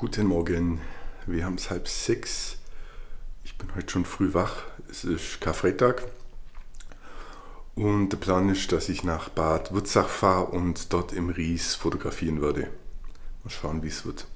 Guten Morgen, wir haben es 5:30. Ich bin heute schon früh wach. Es ist Karfreitag und der Plan ist, dass ich nach Bad Wurzach fahre und dort im Ries fotografieren werde. Mal schauen, wie es wird.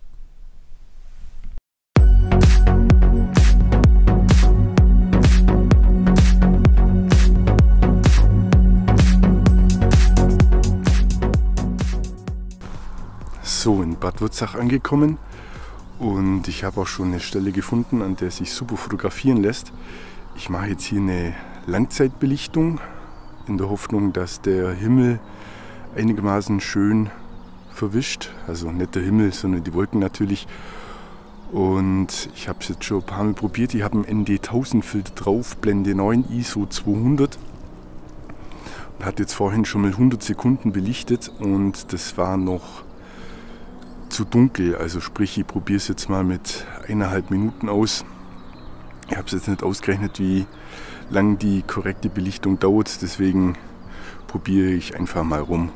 So, in Bad Wurzach angekommen und ich habe auch schon eine Stelle gefunden, an der sich super fotografieren lässt. Ich mache jetzt hier eine Langzeitbelichtung in der Hoffnung, dass der Himmel einigermaßen schön verwischt. Also nicht der Himmel, sondern die Wolken natürlich. Und ich habe es jetzt schon ein paar Mal probiert. Ich habe einen ND1000 Filter drauf, Blende 9, ISO 200. Und hat jetzt vorhin schon mal 100 Sekunden belichtet und das war noch zu dunkel, also sprich, ich probiere es jetzt mal mit 1,5 Minuten aus. Ich habe es jetzt nicht ausgerechnet, wie lang die korrekte Belichtung dauert, deswegen probiere ich einfach mal rum.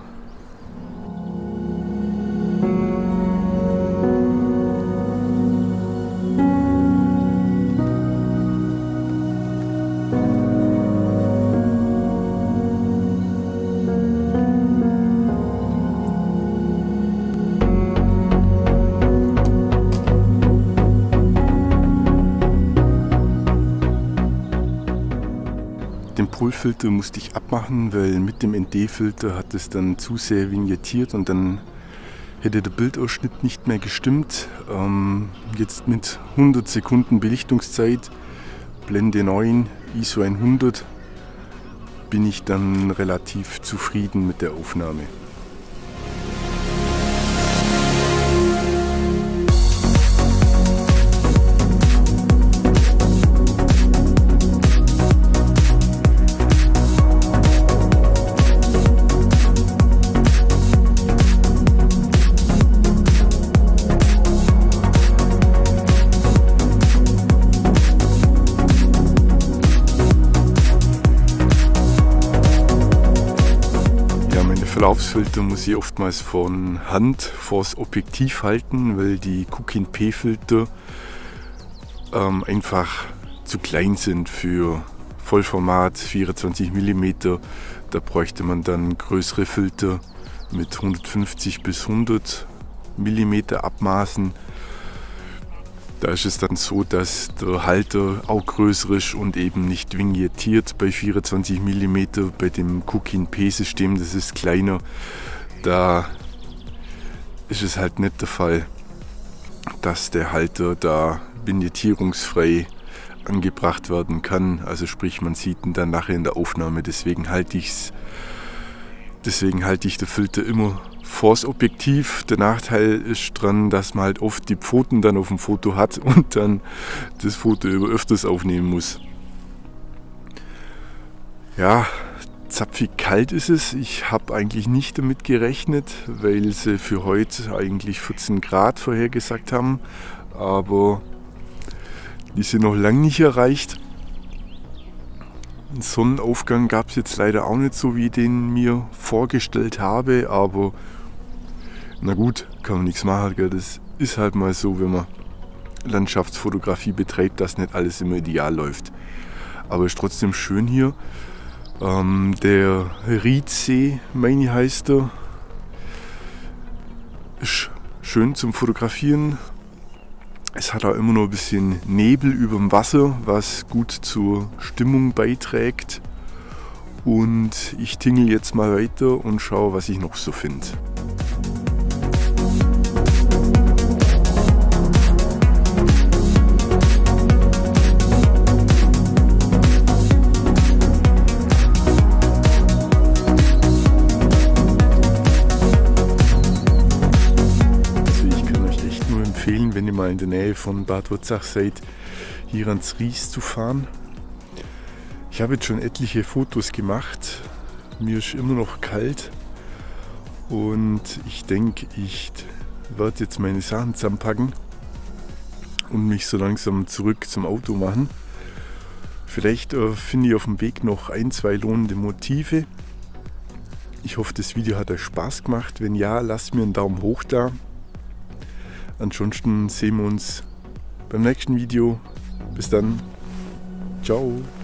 Den Polfilter musste ich abmachen, weil mit dem ND-Filter hat es dann zu sehr vignettiert und dann hätte der Bildausschnitt nicht mehr gestimmt. Jetzt mit 100 Sekunden Belichtungszeit, Blende 9, ISO 100, bin ich dann relativ zufrieden mit der Aufnahme. Verlaufsfilter muss ich oftmals von Hand vors Objektiv halten, weil die Kukin P-Filter einfach zu klein sind für Vollformat 24 mm. Da bräuchte man dann größere Filter mit 150 bis 100 mm Abmaßen. Da ist es dann so, dass der Halter auch größer ist und eben nicht vignettiert bei 24 mm. Bei dem Kukin P-System, das ist kleiner, da ist es halt nicht der Fall, dass der Halter da vignettierungsfrei angebracht werden kann. Also sprich, man sieht ihn dann nachher in der Aufnahme. Deswegen halte ich den Filter immer vors Objektiv. Der Nachteil ist dran, dass man halt oft die Pfoten dann auf dem Foto hat und dann das Foto öfters aufnehmen muss. Ja, zapfig kalt ist es. Ich habe eigentlich nicht damit gerechnet, weil sie für heute eigentlich 14 Grad vorhergesagt haben. Aber die sind noch lange nicht erreicht. Einen Sonnenaufgang gab es jetzt leider auch nicht so, wie ich den mir vorgestellt habe, aber na gut, kann man nichts machen, gell? Das ist halt mal so, wenn man Landschaftsfotografie betreibt, dass nicht alles immer ideal läuft. Aber es ist trotzdem schön hier. Der Riedsee, meine ich, heißt er, ist schön zum Fotografieren. Es hat auch immer noch ein bisschen Nebel über dem Wasser, was gut zur Stimmung beiträgt. Und ich tingel jetzt mal weiter und schaue, was ich noch so finde. Wenn ihr mal in der Nähe von Bad Wurzach seid, hier ans Ries zu fahren. Ich habe jetzt schon etliche Fotos gemacht. Mir ist immer noch kalt und ich denke, ich werde jetzt meine Sachen zusammenpacken und mich so langsam zurück zum Auto machen. Vielleicht finde ich auf dem Weg noch ein, zwei lohnende Motive. Ich hoffe, das Video hat euch Spaß gemacht. Wenn ja, lasst mir einen Daumen hoch da. Ansonsten sehen wir uns beim nächsten Video. Bis dann. Ciao.